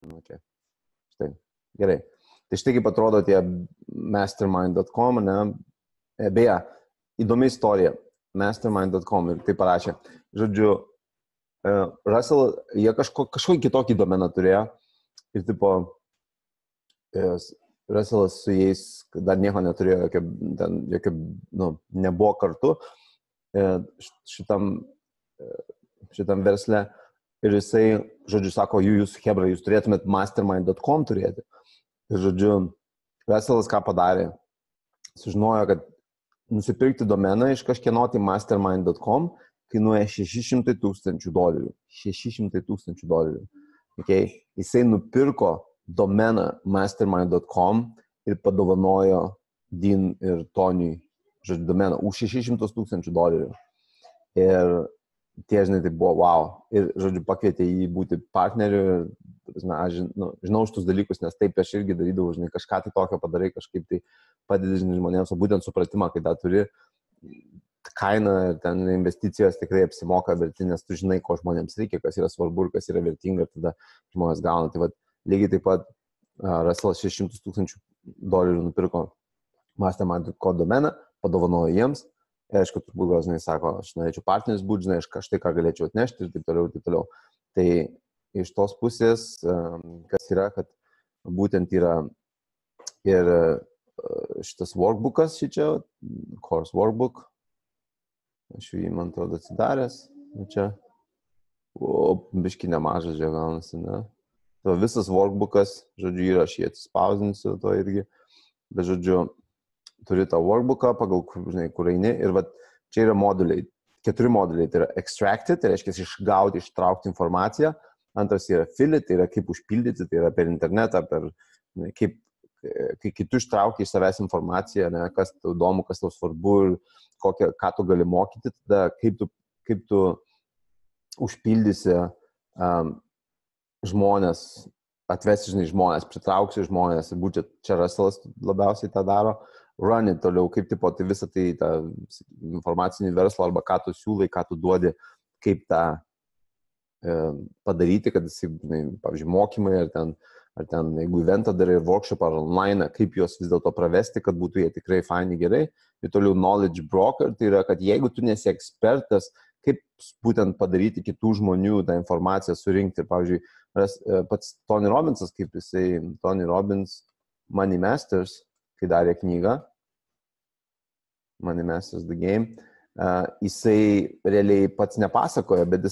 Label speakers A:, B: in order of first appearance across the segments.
A: Okay. Štai. Gerai. Tai štai kaip atrodo tie mastermind.com, ne? Beje, įdomi istorija. Mastermind.com ir tai parašė. Žodžiu, Russell, jie kažkokį kitokį domeną turėjo ir tipo Russellas su jais dar nieko neturėjo, nebuvo kartu šitam versle ir jisai, žodžiu, sako, jūs hebra, jūs turėtumėt mastermind.com turėti. Ir, žodžiu, Russellas ką padarė? Sužinojo, kad nusipirkti domeną iš kažkieno tai mastermind.com kainuoja $600,000. $600,000. Okay? Jisai nupirko domeną mastermind.com ir padovanojo Dean ir Toniui, žodžiu, domeną už $600,000. Ir tie, žinai, tai buvo wow. Ir, žodžiu, pakvietė jį būti partneriu. Aš žinau šitus dalykus, nes taip aš irgi darydavau, žinai, kažką tai tokio padarai, kažkaip tai padedi, žinai, žmonėms, o būtent supratimą, kai tą turi, kaina ir ten investicijos tikrai apsimoka verti, nes tu žinai, ko žmonėms reikia, kas yra svarbu ir kas yra vertinga, ir tada žmonės gauna. Tai vat, lygiai taip pat Russellas $600,000 nupirko mastermind.com domeną, padovanojo jiems. Ir aišku, turbūt gal, žinai, sako, aš norėčiau partneris būti, žinai, aš štai ką galėčiau atnešti ir taip toliau, ir taip toliau. Tai iš tos pusės, kas yra, kad būtent yra ir šitas workbookas šičia, course workbook, aš jį, man atrodo, atsidaręs, čia, biški nemažas čia gaunasi, ne? Tai visas workbookas, žodžiu, yra, aš jį atsispausinsiu to irgi, bet, žodžiu, turi tą workbooką, pagal, žinai, kur eini, ir vat, čia yra moduliai, 4 moduliai, tai yra extracted, tai reiškia išgauti, ištraukti informaciją, antras yra fill it, tai yra kaip užpildyti, tai yra per internetą, kaip, kai tu ištrauki iš savęs informaciją, ne, kas tau įdomu, kas tau svarbu ir ką tu gali mokyti, tada kaip tu užpildysi žmonės, atvesi, žinai, žmonės, pritrauksi žmonės, ir būtent čia Russellas labiausiai tą daro, run it toliau, kaip tipo, tai visą tai tą informacinį verslą, arba ką tu siūlai, ką tu duodi, kaip tą padaryti, kad jis, pavyzdžiui, mokymai, ar ten, jeigu eventą darai, workshop ar online, kaip juos vis dėlto pravesti, kad būtų jie tikrai faini gerai. Ir toliau knowledge broker, tai yra, kad jeigu tu nesi ekspertas, kaip būtent padaryti kitų žmonių tą informaciją surinkti. Ir, pavyzdžiui, pats Tony Robbinsas, kaip jisai, Tony Robbins Money Masters, kai darė knygą, Money Masters the Game, jisai realiai pats nepasakoja, bet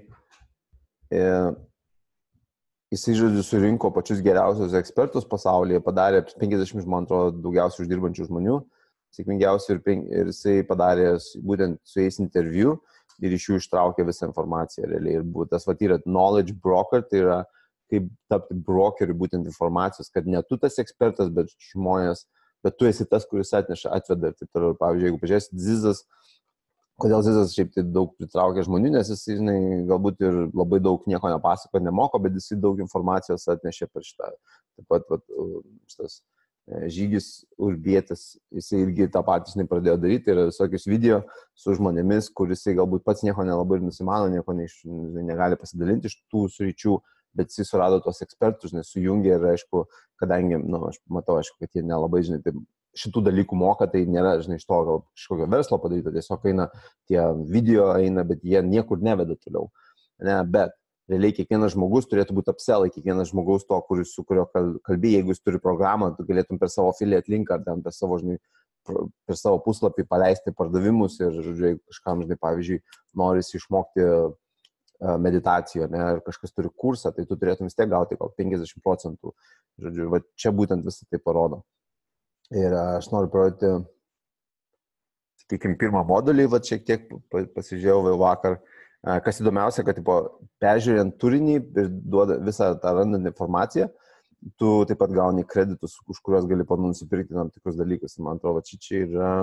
A: jisai, žodžiu, surinko pačius geriausius ekspertus pasaulyje, padarė 50, man atrodo, daugiausiai uždirbančių žmonių, sėkmingiausių, ir jisai padarė būtent su jais interviu ir iš jų ištraukė visą informaciją realiai. Ir tas yra knowledge broker, tai yra kaip tapti brokeriu būtent informacijos, kad ne tu tas ekspertas, bet žmonės, bet tu esi tas, kuris atveda ir taip toliau. Pavyzdžiui, jeigu pažiūrėsi Zizas, kodėl Zizas šiaip tai daug pritraukia žmonių, nes jis, žinai, galbūt ir labai daug nieko nepasako, nemoko, bet jis daug informacijos atnešė per šitą. Taip pat šitas Žygis Urbietis, jisai irgi tą patį, žinai, pradėjo daryti, yra visokius video su žmonėmis, kur jisai galbūt pats nieko nelabai ir nusimano, nieko negali pasidalinti iš tų sričių, bet jisai surado tuos ekspertus, žinai, sujungė ir, aišku, kadangi, aš matau, aišku, kad jie nelabai, žinai, tai šitų dalykų moka, tai nėra, žinai, iš to gal kažkokio verslo padaryta, tiesiog eina tie video, bet jie niekur neveda toliau. Ne, bet realiai kiekvienas žmogus turėtų būti upsellai, kiekvienas žmogaus to, su kurio kalbi, jeigu jis turi programą, tu galėtum per savo affiliate link ar ten per savo, žinai, per savo puslapį paleisti pardavimus ir, žodžiu, jeigu kažkam, žinai, pavyzdžiui, norisi išmokti meditacijų, ne, ir kažkas turi kursą, tai tu turėtum vis tiek gauti gal 50%. Žodžiu, va čia būtent visą tai parodo. Ir aš noriu parodyti, sakykime, pirmą modulį, va šiek tiek pasižiūrėjau vakar. Kas įdomiausia, kad peržiūrint turinį ir duoda visą tą randant informaciją, tu taip pat gauni kreditus, už kuriuos gali nusipirkti tam tikrus dalykus. Man atrodo, čia yra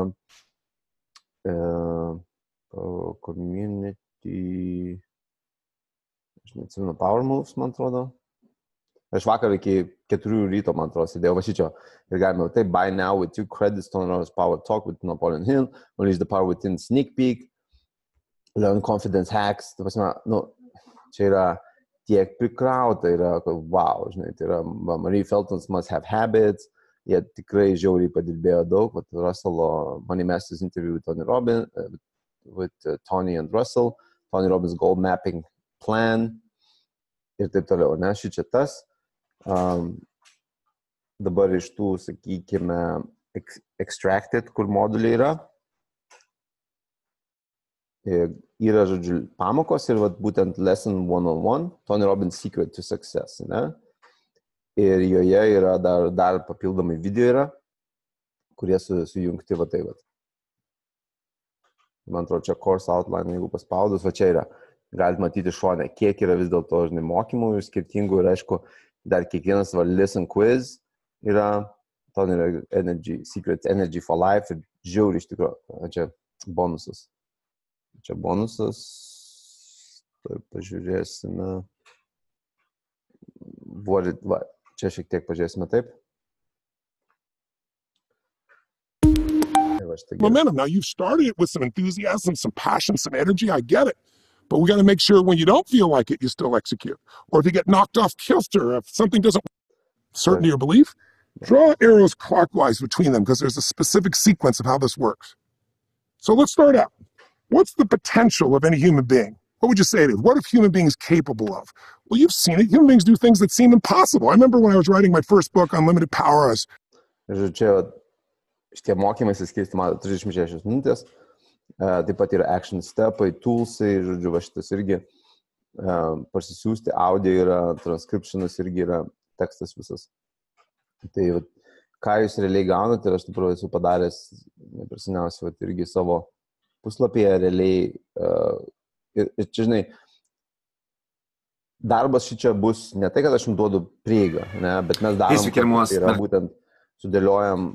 A: community, aš neatsimenu, Power Moves, man atrodo. Aš vakar iki 4 ryto, man atrodo, sėdėjau va šičio ir galime taip, buy now with 2 credits, Tony Robbins Power Talk with Napoleon Hill, Unleash the Power Within Sneak Peek, Learn Confidence Hacks, tai pasime, čia yra tiek prikrauta yra, kad wow, žinai, tai yra Marie Feltons Must Have Habits, jie tikrai žiauriai padirbėjo daug, vat Russello Money Masters interview with Tony Robbins, with Tony and Russell, Tony Robbins Goal Mapping Plan ir taip toliau, ne, šičia tas. Dabar iš tų, sakykime, extracted, kur moduliai yra, žodžiu, pamokos ir vat, būtent lesson 101, Tony Robbins Secret to Success, ne? Ir joje yra dar papildomai video yra, kurie sujungti va tai. Man atrodo, čia course outline, jeigu paspaudus, va čia yra. Galite matyti šone, kiek yra vis dėlto, žinai, mokymų ir skirtingų ir aišku, dar kiekvienas listen quiz yra, Tony Energy, Secret Energy for Life ir žiauri iš tikrųjų. Čia bonusas. Čia bonusas. Tai pažiūrėsime. Va, čia šiek tiek pažiūrėsime taip.
B: Momentum. Now you've started it with some enthusiasm, some passion, some energy. I get it. But we got to make sure when you don't feel like it, you still execute. Or if you get knocked off kilter, if something doesn't certainty or belief, draw arrows clockwise between them because there's a specific sequence of how this works. So let's start out. What's the potential of any human being? What would you say it is? What are human beings capable of? Well, you've seen it. Human beings do things that seem impossible. I remember when I was writing my first book, Unlimited Power, I was...
A: Šitie mokymai skirstymą 36 minutės, taip pat yra action stepai, toolsai, žodžiu, va šitas irgi pasisiųsti, audio yra, transcriptionas irgi yra, tekstas visas. Tai va, ką jūs realiai gaunate, ir aš tikrųjų esu padaręs, nepersiniausiai, irgi savo puslapyje realiai, ir čia, žinai, darbas šičia bus ne tai, kad aš jums duodu prieigą, ne, bet mes darom, tai yra būtent sudėliojam.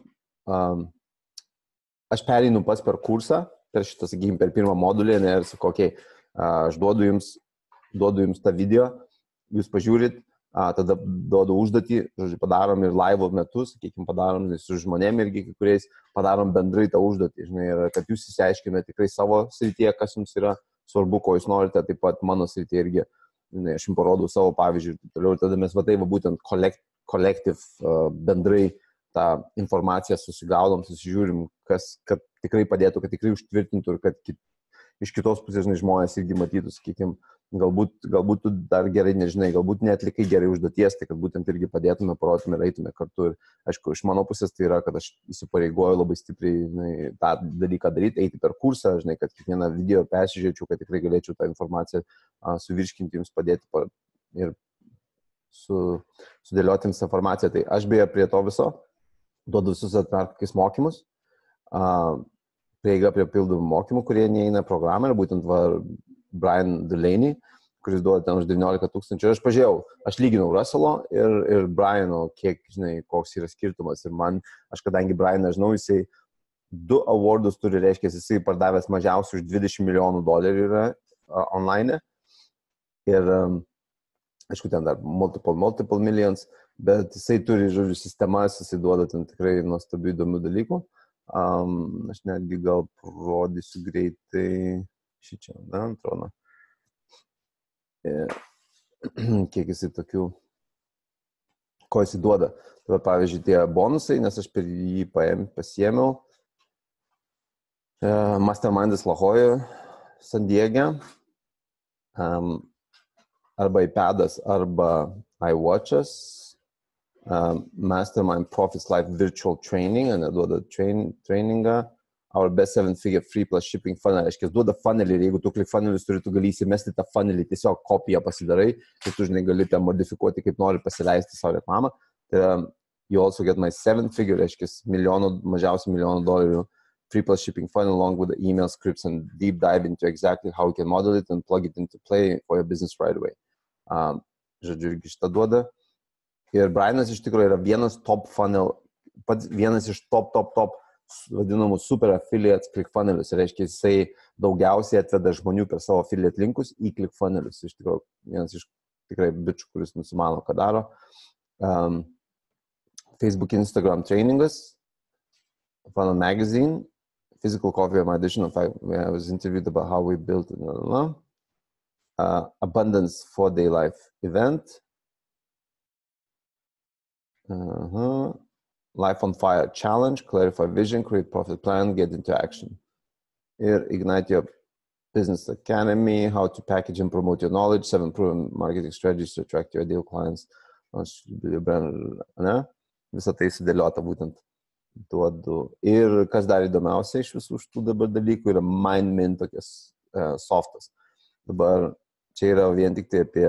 A: Aš pereinu pas per kursą, per šitą, sakykime, per pirmą modulį, ne, ir sakau, okay, aš duodu jums tą video, jūs pažiūrit, tada duodu užduotį, žodžiu, padarom ir live metu, sakykime, padarom su žmonėm irgi, kuriais padarom bendrai tą užduotį, žinai, ir kad jūs įsiaiškime tikrai savo srityje, kas jums yra svarbu, ko jūs norite, taip pat mano srityje irgi, žinai, aš jums parodau savo pavyzdžių ir toliau, ir tada mes va tai va būtent collective bendrai tą informaciją susigaudom, susižiūrim, kad tikrai padėtų, kad tikrai užtvirtintų ir kad iš kitos pusės, žinai, žmonės irgi matytų, sakykime, galbūt tu dar gerai nežinai, galbūt neatlikai gerai užduoties, tai kad būtent irgi padėtume, parodytume ir eitume kartu. Ir, aišku, iš mano pusės tai yra, kad aš įsipareigoju labai stipriai, žinai, tą dalyką daryti, eiti per kursą, žinai, kad kiekvieną video persižiūrėčiau, kad tikrai galėčiau tą informaciją suvirškinti, jums padėti ir sudėlioti jums informaciją. Tai aš beje prie to viso duodu visus atmerkis mokymus, prieiga prie pildomų mokymų, kurie neįeina programą, ir būtent Brian Delaney, kuris duoda ten už 19 000. Ir aš pažiūrėjau, aš lyginau Russello ir Briano, kiek, žinai, koks yra skirtumas. Ir aš kadangi Brianą žinau, jisai 2 awardus turi, reiškia, jisai pardavęs mažiausiai už $20 milijonų yra online. Ir, aišku, ten dar multiple millions, bet jisai turi, žodžiu, sistemas, jisai duoda ten tikrai nuostabių įdomių dalykų. Aš netgi gal parodysiu greitai šičia, da, atrodo. Kiek jisai tokių, ko jisai duoda. Tai, pavyzdžiui, tie bonusai, nes aš per jį pasiėmiau. Mastermindas La Jolla, San Diege, arba iPadas, arba iWatchas, Mastermind Profits Life Virtual Training, ane, duoda trainingą, Our Best 7-Figure Free Plus Shipping Funnel, reiškia, duoda funnelį, ir jeigu tu klik funnelius turi, tu gali įsimesti tą funnelį, tiesiog kopiją pasidarai, ir tu, žinai, gali tą modifikuoti, kaip nori pasileisti savo reklamą. Tai you also get my 7-figure, reiškia, mažiausiai $1 million Free Plus Shipping Funnel along with the email scripts and deep dive into exactly how you can model it and plug it into play for your business right away. Žodžiu, irgi šitą duoda. Ir Brianas iš tikrųjų yra vienas top funnel, vienas iš top vadinamų super affiliates ClickFunnels. Reiškia, jisai daugiausiai atveda žmonių per savo affiliate linkus į ClickFunnels. Iš tikrųjų, vienas iš tikrai bičių, kuris nusimano, ką daro. Facebook, Instagram trainingas, Funnel Magazine, Physical Coffee, my edition of I was interviewed about how we built it. Abundance 4-day life event. Life on Fire challenge, clarify vision, create profit plan, get into action. Ir Ignite Your Business Academy, how to package and promote your knowledge, 7 proven marketing strategies to attract your ideal clients. Ne? Visą tai sudėliota būtent tuo du. Ir kas dar įdomiausia iš visų šitų dabar dalykų yra MindMint tokias softas. Dabar čia yra vien tik tai apie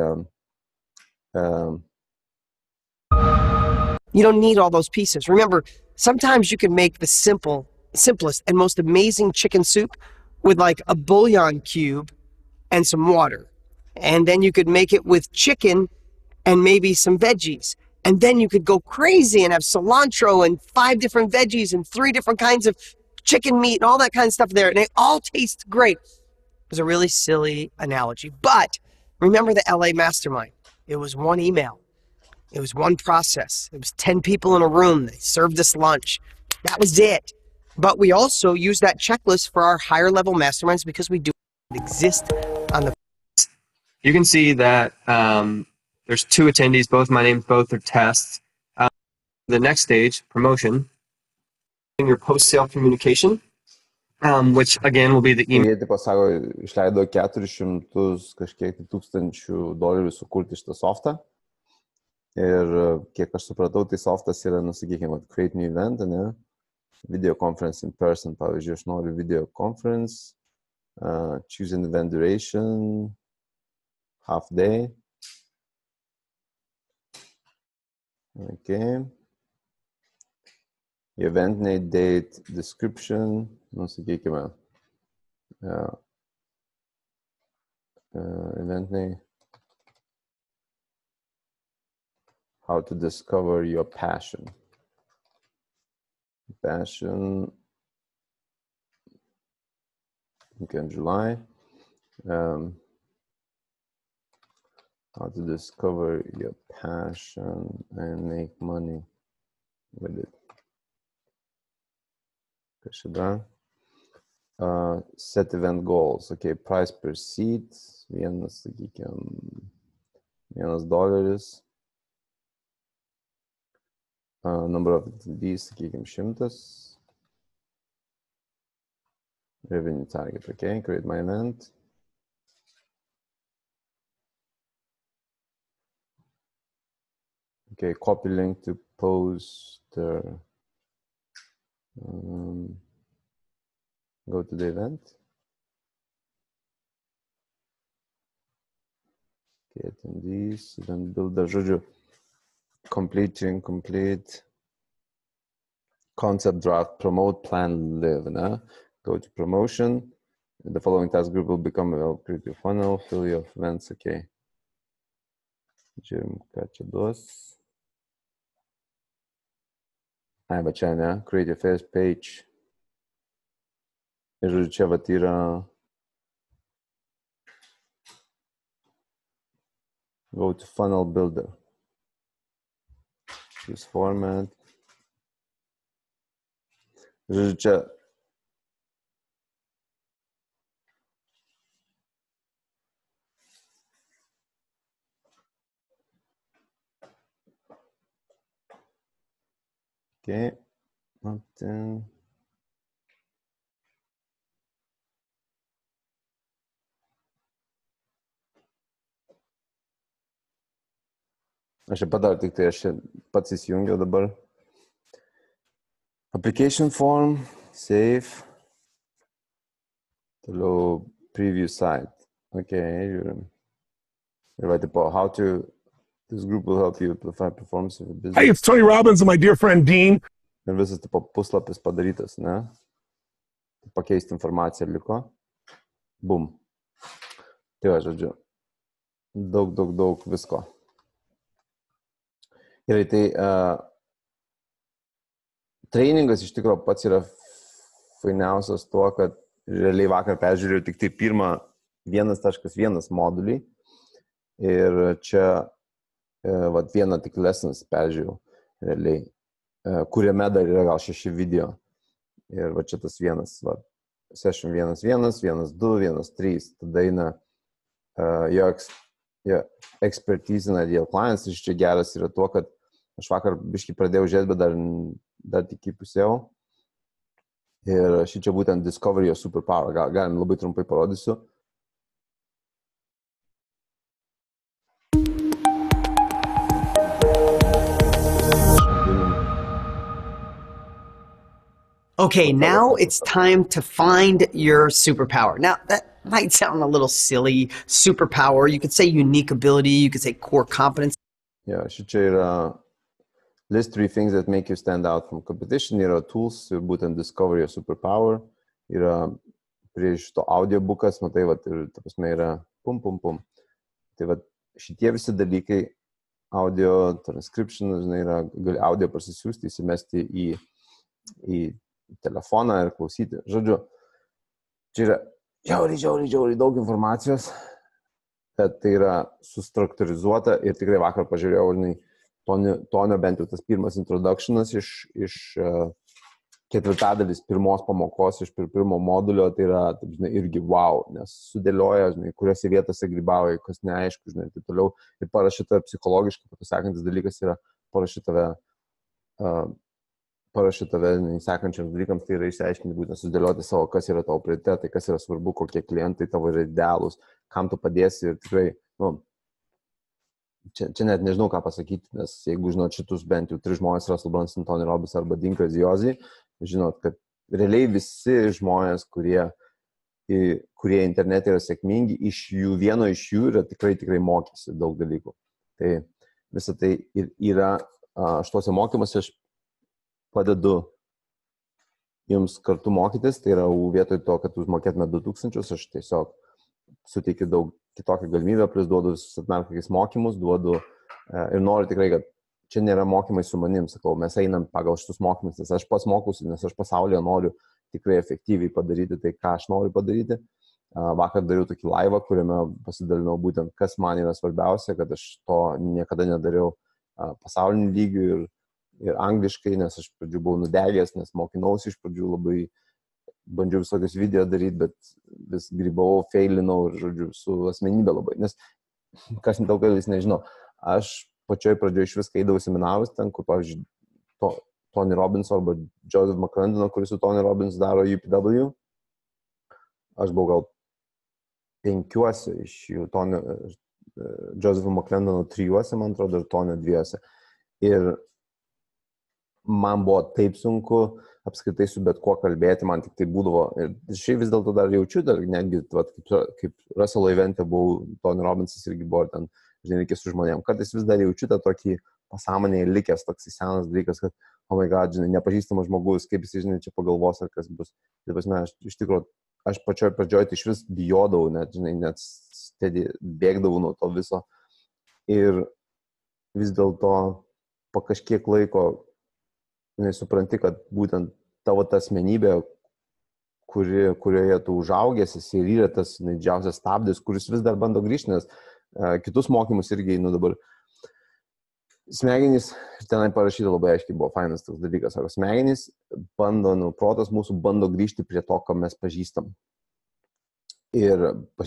C: You don't need all those pieces. Remember, sometimes you can make the simplest and most amazing chicken soup with like a bouillon cube and some water. And then you could make it with chicken and maybe some veggies. And then you could go crazy and have cilantro and 5 different veggies and 3 different kinds of chicken meat and all that kind of stuff there. And they all taste great. It was a really silly analogy. But remember the LA Mastermind. It was one email. It was one process. It was 10 people in a room. They served us lunch. That was it. But we also use that checklist for our higher level masterminds because we do exist on the...
D: You can see that there's 2 attendees, both my names, both are tests. The next stage, promotion, your post-sale communication, which again will be the email.
A: Jie tipo sako, išleido 400 kažkiek tūkstančių dolerių sukurti šitą softą. Ir kiek aš supratau, tai softas yra, sakykime, create new event, ne? Video conference in person, pavyzdžiui, aš noriu video conference, choose an event duration, half day. Okay. Event name, date, description, sakykime, event name. How to discover your passion. Passion. Okay, in July. How to discover your passion and make money with it. Set event goals. Okay, price per seat. $1. Number of attendees, sakykime, 100. Revenue target, okay, create my event. Okay, copy link to poster. Go to the event. Okay, attendees, then build the žodžiu. Complete concept draft, promote, plan, live. Na? Go to promotion. The following task group will become available. Create your funnel, fill your events. Okay. Žiūrim, ką čia duos. Ai, va čia, ne? Create your first page. Ir žodžiu, čia vat yra go to funnel builder. This format. Žodžiu, čia okay. Then... Aš čia padariau, tik tai aš pats įsijungiau dabar. Application form, save. Toliau preview site. Okay, žiūrim. Ir va, tipo, how to, this group will help you amplify performance of your business.
B: Hey, it's Tony Robbins and my dear friend Dean.
A: Ir visas, tipo, puslapis padarytas, ne? Pakeisti informaciją liko. Bum. Tai va, žodžiu. Daug visko. Gerai, tai treningas iš tikrųjų pats yra fainiausias tuo, kad realiai vakar peržiūrėjau tik tai pirmą 1.1 modulį ir čia vat vieną tik lessons peržiūrėjau realiai, kuriame dar yra gal 6 video ir va čia tas vienas, va, session 1.1, 1.2, 1.3, tada eina jo expertise in ideal clients iš čia geras yra tuo, kad aš vakar biškai pradėjau žiūrėti, bet dar tik įpusėjau. Ir šį čia būtent Discover Your Superpower. Galim labai trumpai parodysiu.
C: Okay, now it's time to find your superpower. Now, that might sound a little silly. Superpower, you could say unique ability, you could say core competence.
A: Yeah, šį čia yra list 3 things that make you stand out from competition. Yra tools ir būtent Discover Your Superpower. Yra prie šito audiobookas, matai, ir ta prasme yra pum. Tai šitie visi dalykai, audio transcription, žinai, gali audio parsisiųsti, įsimesti į telefoną ir klausyti. Žodžiu, čia yra žiauriai daug informacijos, bet tai yra sustruktūrizuota ir tikrai vakar pažiūrėjau, žinai, Tonio bent jau tas pirmas introductionas iš ketvirtadalis pirmos pamokos, iš pirmo modulio, tai yra, taip, žinai, irgi wow, nes sudėlioja, žinai, kuriuose vietose grybauja, kas neaišku, žinai, ir taip toliau. Ir parašyta psichologiškai, pasakantis dalykas yra parašyta sekančiams dalykams, tai yra išsiaiškinti, būtent sudėlioti savo, kas yra tavo prioritetai, kas yra svarbu, kokie klientai tavo yra idealūs, kam tu padėsi ir tikrai, čia net nežinau, ką pasakyti, nes jeigu žinot šitus bent jau 3 žmonės, Russell Brunson, Tony Robbins arba Dean Graziosi, žinot, kad realiai visi žmonės, kurie internete yra sėkmingi, vieno iš jų yra tikrai mokėsi daug dalykų. Tai visą tai yra, šituose mokymuose aš padedu jums kartu mokytis, tai yra vietoj to, kad jūs mokėtume 2000, aš tiesiog suteikiu daug kitokią galimybę, plus duodu atmerkokiais mokymus, ir noriu tikrai, kad čia nėra mokymai su manim, sakau, mes einam pagal šitus mokymus, nes aš pats mokusi, nes aš pasaulyje noriu tikrai efektyviai padaryti tai, ką aš noriu padaryti. Vakar dariau tokį laivą, kuriame pasidalinau būtent, kas man yra svarbiausia, kad aš to niekada nedariau pasauliniu lygiu ir angliškai, nes aš pradžių buvau nudegęs, nes mokinausi iš pradžių labai, bandžiau visokius video daryti, bet vis grybavau, feilinau ir, žodžiu, su asmenybė labai. Nes, kas daugelis nežino, aš pačioj pradžioj iš viską eidavau seminarus ten, kur, pavyzdžiui, Tony Robbins arba Joseph McClendon, kuris su Tony Robbins daro UPW. Aš buvau gal 5 iš jų, Joseph McClendono 3, man atrodo, ir Tony 2. Ir man buvo taip sunku apskritai su bet kuo kalbėti, man tik tai būdavo. Ir šiaip vis dėlto dar jaučiu, netgi kaip Russell evente buvau, Tony Robbinsas irgi buvo ten, žinai, reikia su žmonėm. Kartais vis dar jaučiu tą tokį pasąmonėje likęs toks senas dalykas, kad, oh my god, žinai, nepažįstamas žmogus, kaip jis, žinai, čia pagalvos, ar kas bus. Tai pasme, iš tikrųjų, aš pačioj pradžioj tai iš vis bijodavau, net bėgdavau nuo to viso. Ir vis dėlto po kažkiek laiko supranti, kad būtent tavo ta asmenybė, kurioje tu užaugęs, jis ir yra tas didžiausias stabdis, kuris vis dar bando grįžti, nes kitus mokymus irgi einu dabar. Smegenys, tenai parašyta labai aiškiai, buvo fainas toks dalykas, sako, smegenys protas mūsų bando grįžti prie to, ką mes pažįstam. Ir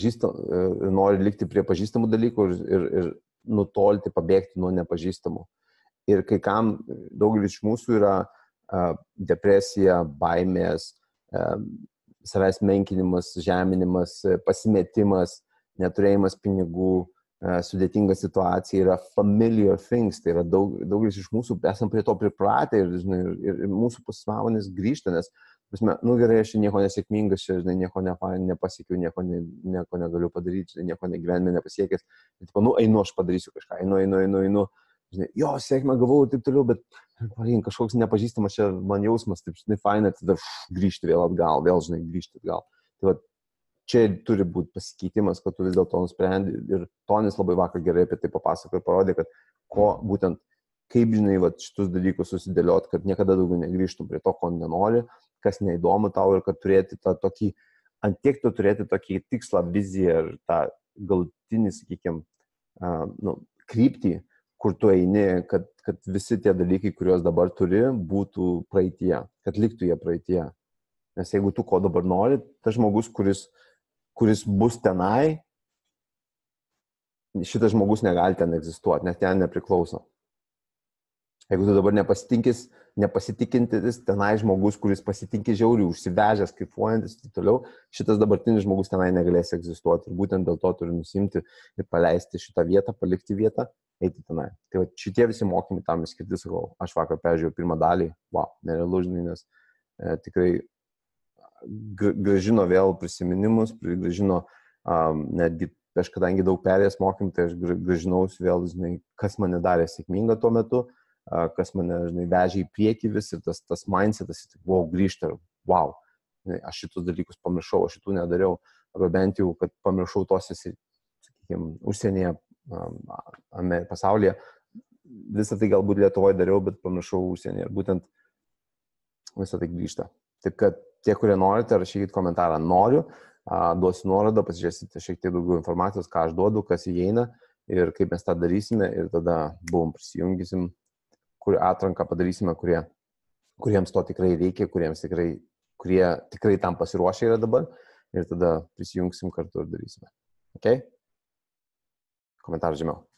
A: nori likti prie pažįstamų dalykų ir nutolti, pabėgti nuo nepažįstamų. Ir kai kam daugelis iš mūsų yra depresija, baimės, savęs menkinimas, žeminimas, pasimetimas, neturėjimas pinigų, sudėtinga situacija yra familiar things, tai yra daugelis iš mūsų esam prie to pripratę ir mūsų pasąmonės grįžta, nes, gerai, aš nieko nesėkmingas, nieko nepasiekiau, nieko negaliu padaryti, nieko gyvenime nepasiekęs, einu, aš padarysiu kažką, einu, jo, sėkmę gavau ir taip toliau, bet kažkoks nepažįstamas čia man jausmas, taip, fainai, tada grįžti vėl atgal, grįžti atgal. Tai čia turi būti pasikeitimas, kad tu vis dėlto nusprendi ir Tonis labai vakar gerai apie tai papasakojo ir parodė, kad būtent kaip, šitus dalykus susidėliot, kad niekada daugiau negrįžtum prie to, ko nenori, kas neįdomu tau ir kad turėti tą tokį, antiek tu turėti tokį tikslą, viziją ir tą galutinį, sakykime, kryptį, kur tu eini, kad visi tie dalykai, kuriuos dabar turi, būtų praeitie, kad liktų jie praeitie. Nes jeigu tu ko dabar nori, tas žmogus, kuris bus tenai, šitas žmogus negali ten egzistuoti, nes ten nepriklauso. Jeigu tu dabar nepasitikintis tenai žmogus, kuris pasitinki žiauriai, užsivežęs, kaifuojantis ir toliau, šitas dabartinis žmogus tenai negalės egzistuoti. Ir būtent dėl to turi nusimti ir paleisti šitą vietą, palikti vietą, eiti tenai. Tai va, šitie visi mokymai tam skirti, sakau, aš vakar peržiūrėjau pirmą dalį, nerealu, žinai, nes tikrai gražino vėl prisiminimus, gražino netgi, aš kadangi daug perėjęs mokymų, tai aš gražinausi vėl, žinai, kas mane darė sėkmingą tuo metu, kas mane, žinai, vežė į priekį vis ir tas mindsetas, grįžta, aš šitus dalykus pamiršau, aš šitų nedariau, arba bent jau, kad pamiršau tose, sakykime, užsienyje, pasaulyje, visą tai galbūt Lietuvoje dariau, bet pamiršau užsienyje ir būtent visą tai grįžta. Taip, kad tie, kurie norite, rašykit komentarą noriu, duosiu nuorodą, pasižiūrėsite šiek tiek daugiau informacijos, ką aš duodu, kas įeina ir kaip mes tą darysime ir tada prisijungysim, kur atranką padarysime, kuriems to tikrai reikia, kurie tikrai tam pasiruošę yra dabar ir tada prisijungsim kartu ir darysime. Ok? Komentarą žemiau.